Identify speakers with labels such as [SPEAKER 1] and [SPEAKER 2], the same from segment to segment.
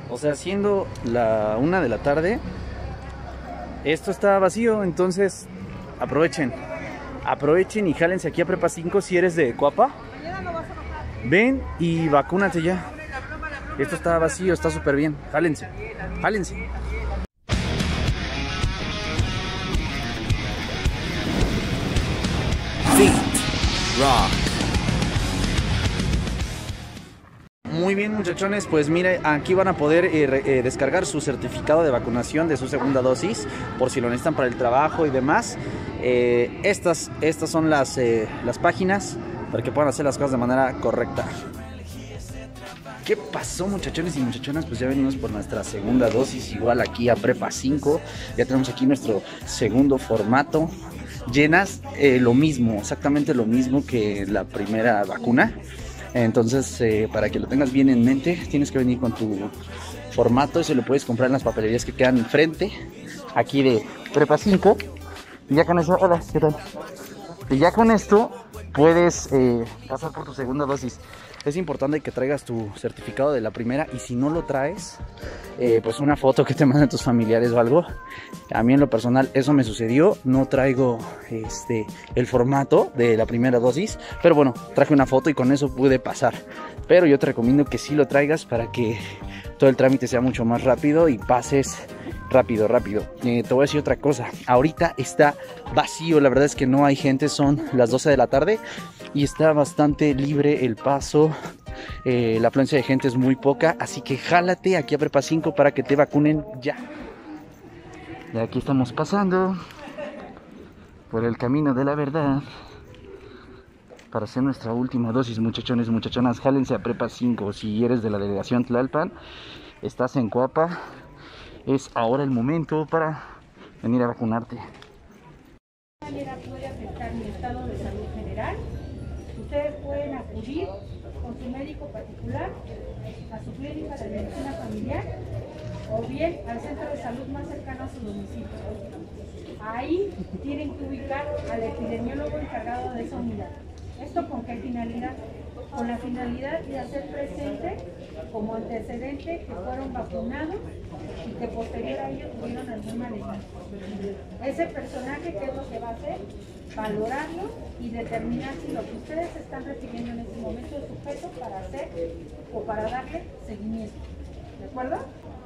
[SPEAKER 1] O sea, siendo la 1 de la tarde, esto está vacío, entonces aprovechen. Aprovechen y jálense aquí a Prepa 5 si eres de Coapa. Ven y vacúnate ya. Esto está vacío, está súper bien. Jálense, jálense. Fit Rock. Muy bien, muchachones, pues mire, aquí van a poder descargar su certificado de vacunación de su segunda dosis, por si lo necesitan para el trabajo y demás. Estas son las páginas para que puedan hacer las cosas de manera correcta. ¿Qué pasó, muchachones y muchachonas? Pues ya venimos por nuestra segunda dosis, igual aquí a Prepa 5. Ya tenemos aquí nuestro segundo formato. Llenas lo mismo, exactamente lo mismo que la primera vacuna. Entonces, para que lo tengas bien en mente, tienes que venir con tu formato y se lo puedes comprar en las papelerías que quedan enfrente, aquí de Prepa 5. Y ya con eso, hola, ¿qué tal? Y ya con esto puedes pasar por tu segunda dosis. Es importante que traigas tu certificado de la primera, y si no lo traes, pues una foto que te manden tus familiares o algo. A mí en lo personal eso me sucedió, no traigo el formato de la primera dosis, pero bueno, traje una foto y con eso pude pasar. Pero yo te recomiendo que sí lo traigas para que todo el trámite sea mucho más rápido y pases rápido. Te voy a decir otra cosa, ahorita está vacío, la verdad es que no hay gente, son las 12 de la tarde y está bastante libre el paso. La afluencia de gente es muy poca, así que jálate aquí a Prepa 5 para que te vacunen ya. Y aquí estamos pasando por el camino de la verdad para hacer nuestra última dosis, muchachones, muchachonas. Jálense a Prepa 5 si eres de la delegación Tlalpan, estás en Coapa, es ahora el momento para venir a vacunarte.
[SPEAKER 2] ¿De qué manera puede afectar mi estado de salud general? Ustedes pueden acudir con su médico particular a su clínica de medicina familiar o bien al centro de salud más cercano a su domicilio. Ahí tienen que ubicar al epidemiólogo encargado de esa unidad. ¿Esto con qué finalidad? Con la finalidad de hacer presente como antecedente que fueron vacunados y que posterior a ello tuvieron algún malestar. Ese personaje, ¿qué es lo que va a hacer? Valorarlo y determinar si lo que ustedes están recibiendo en este momento es sujeto para hacer o para darle seguimiento. ¿De acuerdo?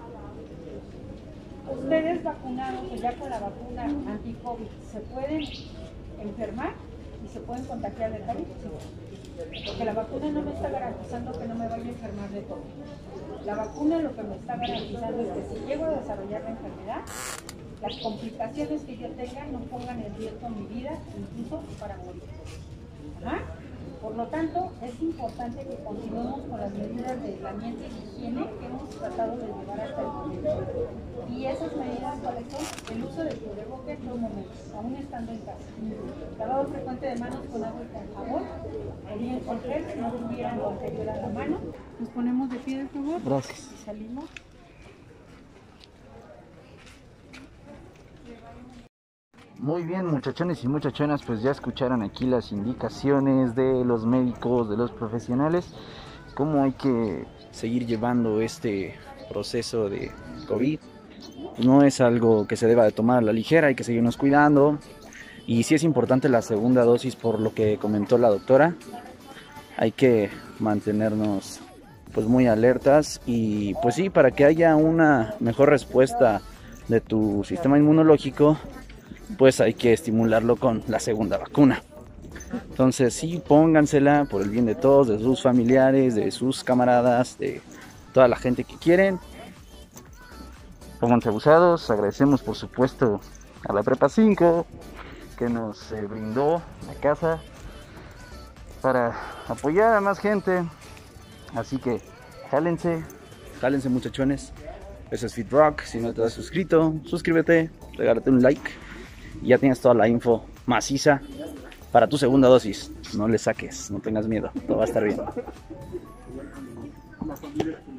[SPEAKER 2] Ustedes vacunados o ya con la vacuna anti-COVID, ¿se pueden enfermar y se pueden contagiar de COVID? Sí. Porque la vacuna no me está garantizando que no me vaya a enfermar de COVID. La vacuna lo que me está garantizando es que si llego a desarrollar la enfermedad, las complicaciones que yo tenga no pongan en riesgo mi vida, incluso para morir. ¿Ah? Por lo tanto, es importante que continuemos con las medidas de aislamiento y higiene que hemos tratado de llevar hasta el momento. Y esas medidas, ¿cuáles son? El uso del cubrebocas en todo momento, aún estando en casa. Lavado frecuente de manos con agua y con jabón, o bien con gel, si no tuvieran lo anterior a la mano. Nos ponemos de pie, por favor.
[SPEAKER 1] Gracias.
[SPEAKER 2] Y salimos.
[SPEAKER 1] Muy bien, muchachones y muchachonas, pues ya escucharon aquí las indicaciones de los médicos, de los profesionales, cómo hay que seguir llevando este proceso de COVID. No es algo que se deba de tomar a la ligera, hay que seguirnos cuidando. Y sí es importante la segunda dosis por lo que comentó la doctora. Hay que mantenernos pues muy alertas y pues sí, para que haya una mejor respuesta de tu sistema inmunológico, pues hay que estimularlo con la segunda vacuna. Entonces sí, póngansela por el bien de todos, de sus familiares, de sus camaradas, de toda la gente que quieren. Pónganse abusados. Agradecemos por supuesto a la Prepa 5 que nos brindó la casa para apoyar a más gente. Así que jálense muchachones. Eso es Fit Rock. Si no te has suscrito, suscríbete, regálate un like. Y ya tienes toda la info maciza para tu segunda dosis. No le saques, no tengas miedo, todo va a estar bien.